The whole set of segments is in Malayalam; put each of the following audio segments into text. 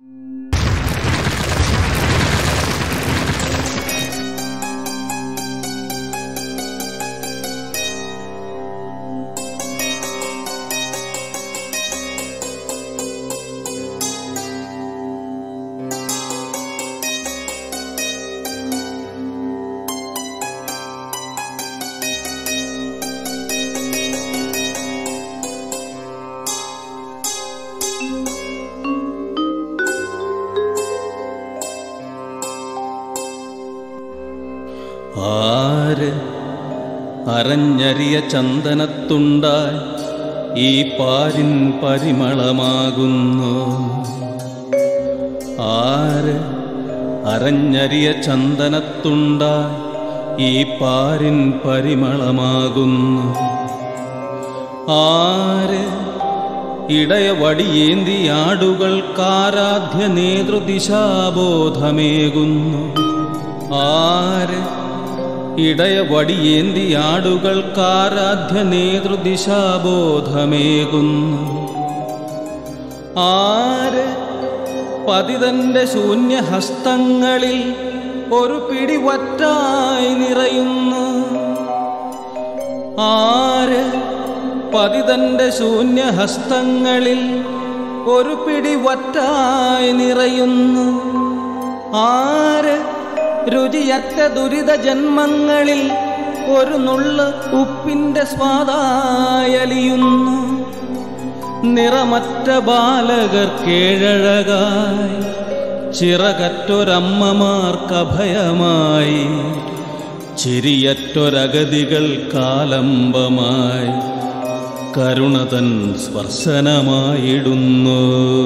ആര് അരഞ്ഞരിയ ചന്ദനത്തുണ്ടായി ഈ പാരിൻ പരിമളമാകുന്നു? ആര് അരഞ്ഞരിയ ചന്ദനത്തുണ്ടായി ഈ പാരിൻ പരിമളമാകുന്നു? ആര് ഇടയ വടിയേന്തി ആടുകൾക്കാരാധ്യ നേതൃദിശാബോധമേകുന്നു? ആര് ഇടയ വടിയേന്തി ആടുകൾക്കാരാധ്യ നേതൃദിശാബോധമേകുന്നു? ആര് പതിതന്റെ ശൂന്യഹസ്തങ്ങളിൽ ഒരു പിടിവറ്റായി നിറയുന്നു? ആര് പതിതന്റെ ശൂന്യഹസ്തങ്ങളിൽ ഒരു പിടിവറ്റായി നിറയുന്നു? ആര് രുചിയറ്റ ദുരിത ജന്മങ്ങളിൽ ഒരു നുള്ള് ഉപ്പിന്റെ സ്വാദായലിയുന്നു? നിറമറ്റ ബാലകർ കേഴഴകായി ചിറകറ്റൊരമ്മമാർക്കഭയമായി ചിരിയറ്റൊരഗതികൾ കാലംബമായി കരുണതൻ സ്പർശനമായിടുന്നു.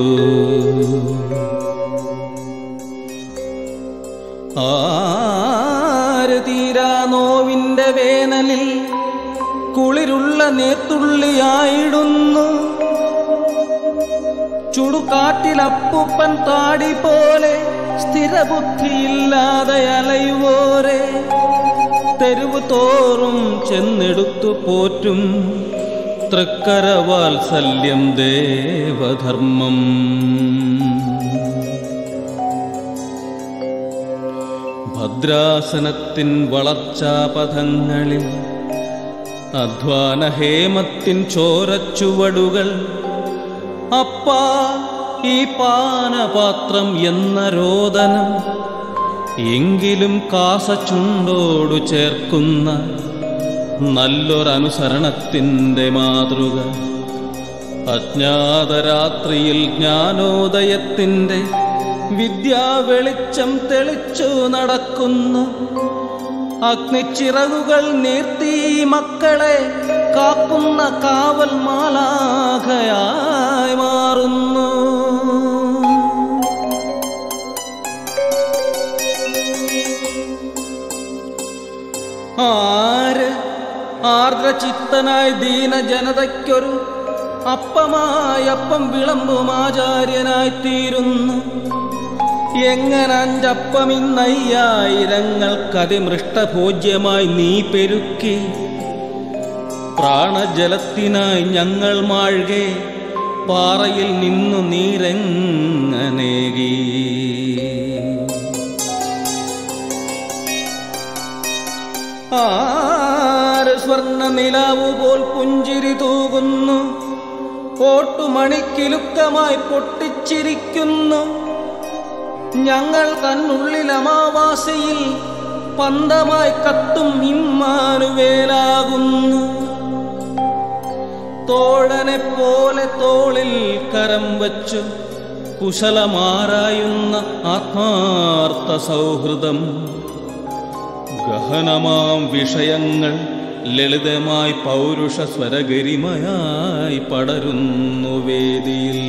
ആര് തീരാ നോവിന്റെ വേനലിൽ കുളിരുള്ള നേത്തുള്ളിയായിടുന്നു? ചുടുകാട്ടിലപ്പൂപ്പൻ താടി പോലെ സ്ഥിരബുദ്ധിയില്ലാതെ അലയുവോരെ തെരുവ് തോറും ചെന്നെടുത്തു പോറ്റും തൃക്കരവാത്സല്യം ദേവധർമ്മം. ഭദ്രാസനത്തിൻ വളർച്ചാപഥങ്ങളിൽ അധ്വാനഹേമത്തിൻ ചോരച്ചുവടുകൾ. അപ്പാ ഈ പാനപാത്രം എന്ന രോദനം എങ്കിലും കാസച്ചുണ്ടോടു ചേർക്കുന്ന നല്ലൊരനുസരണത്തിൻ്റെ മാതൃക. അജ്ഞാതരാത്രിയിൽ ജ്ഞാനോദയത്തിൻ്റെ വിദ്യാവെളിച്ചം തെളിച്ചു നടക്കുന്നു. അഗ്നിച്ചിറകുകൾ നീർത്തി മക്കളെ കാക്കുന്ന കാവൽ മാലാഖയായി മാറുന്നു. ആര് ആർദ്രചിത്തനായി ദീനജനതയ്ക്കൊരു അപ്പമായപ്പം വിളമ്പും ആചാര്യനായി തീരുന്നു? എങ്ങനഞ്ചപ്പം ഇന്നയ്യായിരങ്ങൾക്കതിമൃഷ്ടഭോജ്യമായി നീ പെരുക്കി പ്രാണജലത്തിനായി ഞങ്ങൾ മാഴ്കെ പാറയിൽ നിന്നു നീരെങ്ങനേകി? ആര് സ്വർണ്ണ നിലാവു പോൽ പുഞ്ചിരി തൂകുന്നു? ഓട്ടുമണിക്കിലുക്കമായി പൊട്ടിച്ചിരിക്കുന്നു. ഞങ്ങൾ തന്നുള്ളിൽ അമാവാസയിൽ പന്തമായി കത്തും ഇമ്മാനുവേലാകുന്നു. തോഴനെ പോലെ തോളിൽ കരം വച്ചു കുശലമാരായുന്ന ആത്മാർത്ഥ സൗഹൃദം. ഗഹനമാം വിഷയങ്ങൾ ലളിതമായി പൗരുഷ സ്വരഗരിമയായി പടരുന്നു വേദിയിൽ.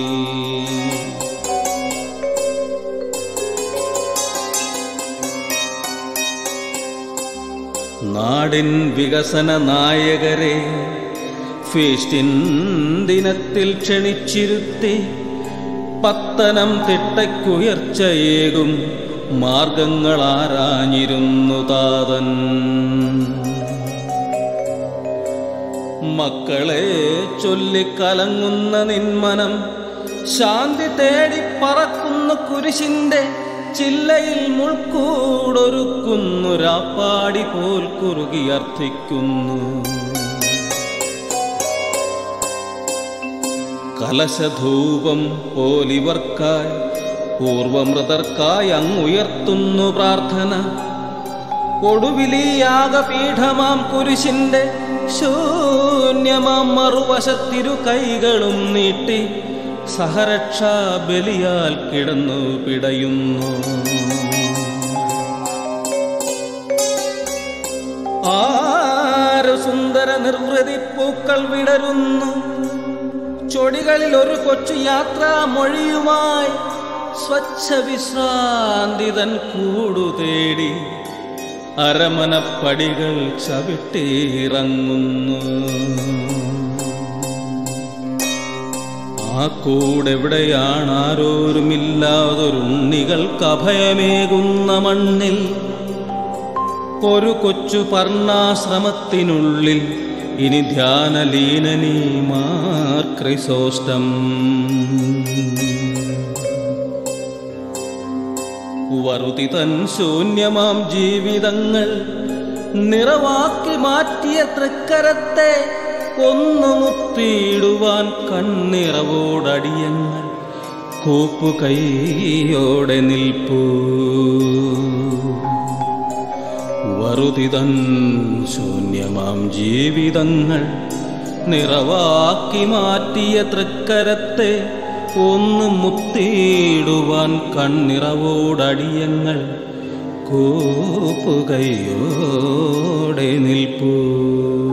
നാടിൻ വികസന നായകരെ ഫീസ്റ്റിൻ ദിനത്തിൽ ക്ഷണിച്ചിരുത്തി പത്തനംതിട്ടയ്ക്കുയർച്ചയേകും മാർഗങ്ങളാരാഞ്ഞിരുന്നു താതൻ. മക്കളെ ചൊല്ലിക്കലങ്ങുന്ന നിന്മനം ശാന്തി തേടി പറക്കുന്നു കുരിശിന്റെ ചില്ലയിൽ മുൾക്കൂടൊരുക്കുന്നു രാപ്പാടി പോൽ കുറുകി അർത്ഥിക്കുന്നു. കലശധൂപം പോലിവർക്കായി പൂർവമൃതർക്കായി അങ്ങുയർത്തുന്നു പ്രാർത്ഥന. ഒടുവിലിയാകപീഠമാം കുരിശിന്റെ ശൂന്യമാം മറുവശത്തിരു കൈകളും നീട്ടി സഹരക്ഷാ ബലിയാൽ കിടന്നു പിടയുന്നു. ആരു സുന്ദര നിർവൃതി പൂക്കൾ വിടരുന്നു. ചൊടികളിൽ ഒരു കൊച്ചു യാത്രാ മൊഴിയുമായി സ്വച്ഛ വിശ്രാന്തിതൻ കൂടു തേടി അരമനപ്പടികൾ ചവിട്ടിയിറങ്ങുന്നു. ആ കൂടെവിടെയാണാരോരുമില്ലാതൊരുണ്ണികൾക്ക് അഭയമേകുന്ന മണ്ണിൽ ഒരു കൊച്ചു പർണാശ്രമത്തിനുള്ളിൽ ഇനി ധ്യാനലീനനീ മാർ ക്രിസോസ്റ്റം. വറുതി തൻ ശൂന്യമാം ജീവിതങ്ങൾ നിറവാക്കി മാറ്റിയ തൃക്കരത്തെ ഒന്നു മുത്തിയിടുവാൻ കണ്ണിറവോടടിയങ്ങൾ കൂപ്പുകൈയോടെ നിൽപ്പൂ. വറുതി തൻ ശൂന്യമാം ജീവിതങ്ങൾ നിറവാക്കി മാറ്റിയ തൃക്കരത്തെ ഒന്ന് മുത്തിയിടുവാൻ കണ്ണിറവോടടിയങ്ങൾ കൂപ്പുകൈയോടെ നിൽപ്പൂ.